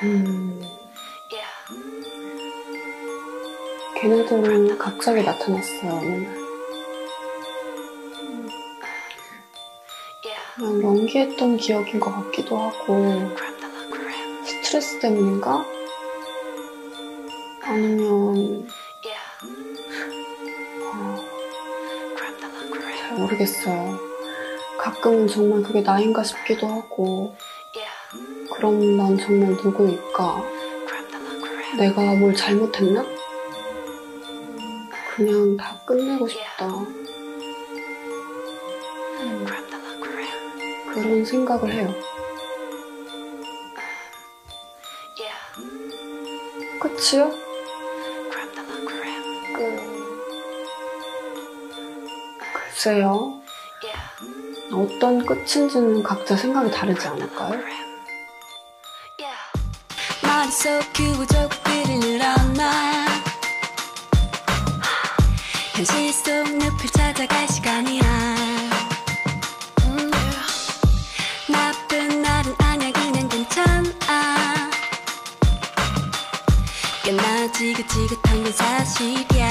걔네들은 갑자기 나타났어요, 어느 날. 그냥 연기했던 기억인 것 같기도 하고, 스트레스 때문인가? 아니면 잘 모르겠어요. 가끔은 정말 그게 나인가 싶기도 하고, 그럼 난 정말 누구일까? 내가 뭘 잘못했나? 그냥 다 끝내고 싶다. 그런 생각을 해요. 끝이요? 글쎄요. 어떤 끝인지는 각자 생각이 다르지 않을까요? 머릿속 규구조구들을 늘어놔 현실 속 늪을 찾아갈 시간이야. 나쁜 날은 아니야 그냥 괜찮아 꽤나 지긋지긋한 건 사실이야.